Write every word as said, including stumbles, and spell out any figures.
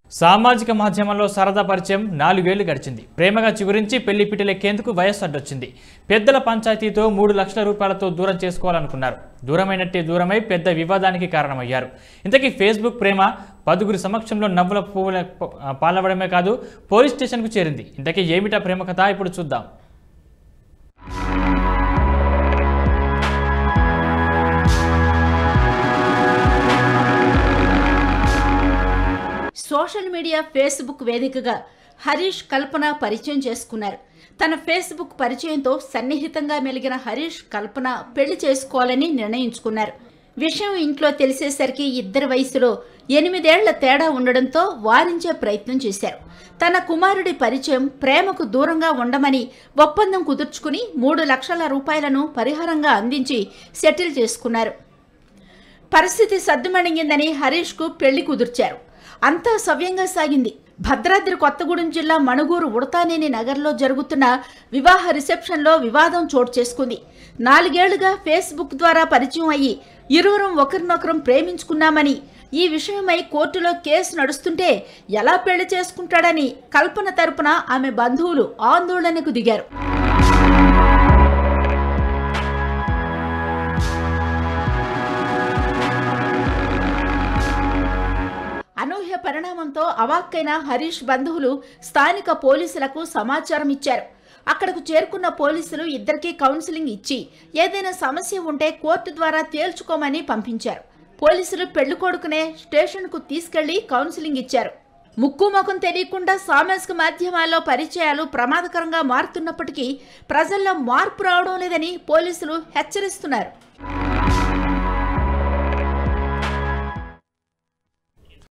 సామాజిక మాధ్యమంలో సరదా పరిచయం నాలుగేళ్లు గడిచింది. ప్రేమగా చిగురించి పెళ్లి పిటలెక్కేందుకు వయస్సు అడ్డొచ్చింది. పెద్దల పంచాయతీతో మూడు లక్షల రూపాయలతో దూరం చేసుకోవాలనుకున్నారు. దూరమైనట్టే దూరమై పెద్ద వివాదానికి కారణమయ్యారు. ఇంతకీ ఫేస్బుక్ ప్రేమ పదుగురి సమక్షంలో నవ్వుల పువ్వుల పాలవడమే కాదు, పోలీస్ స్టేషన్కు చేరింది. ఇంతకీ ఏమిటా ప్రేమ కథ ఇప్పుడు చూద్దాం. సోషల్ మీడియా ఫేస్బుక్ వేదికగా హరీష్ కల్పన పరిచయం చేసుకున్నారు. తన ఫేస్బుక్ పరిచయంతో సన్నిహితంగా మెలిగిన హరీష్ కల్పన పెళ్లి చేసుకోవాలని నిర్ణయించుకున్నారు. విషయం ఇంట్లో తెలిసేసరికి ఇద్దరి వయసులో ఎనిమిదేళ్ల తేడా ఉండడంతో వారించే ప్రయత్నం చేశారు. తన కుమారుడి పరిచయం ప్రేమకు దూరంగా ఉండమని ఒప్పందం కుదుర్చుకుని మూడు లక్షల రూపాయలను పరిహారంగా అందించి సెటిల్ చేసుకున్నారు. పరిస్థితి సద్దుమణిగిందని హరీష్కు పెళ్లి కుదుర్చారు. అంతా సవ్యంగా సాగింది. భద్రాద్రి కొత్తగూడెం జిల్లా మణుగూరు ఉడతానేని నగర్లో జరుగుతున్న వివాహ రిసెప్షన్లో వివాదం చోటు చేసుకుంది. నాలుగేళ్లుగా ఫేస్బుక్ ద్వారా పరిచయం అయ్యి ఇరువురం ఒకరినొకరం ప్రేమించుకున్నామని, ఈ విషయమై కోర్టులో కేసు నడుస్తుంటే ఎలా పెళ్లి చేసుకుంటాడని కల్పన తరపున ఆమె బంధువులు ఆందోళనకు దిగారు. అనూహ్య పరిణామంతో అవాక్కైన హరీష్ బంధువులు స్థానిక పోలీసులకు సమాచారం ఇచ్చారు. అక్కడకు చేరుకున్న పోలీసులు ఇద్దరికీ కౌన్సిలింగ్ ఇచ్చి ఏదైనా సమస్య ఉంటే కోర్టు ద్వారా తేల్చుకోమని పంపించారు. పోలీసులు పెళ్లి కొడుకునే స్టేషన్కు తీసుకెళ్లి కౌన్సిలింగ్ ఇచ్చారు. ముక్కు ముఖం తెలియకుండా సామాజిక మాధ్యమాల్లో పరిచయాలు ప్రమాదకరంగా మారుతున్నప్పటికీ ప్రజల్లో మార్పు రావడం లేదని పోలీసులు హెచ్చరిస్తున్నారు.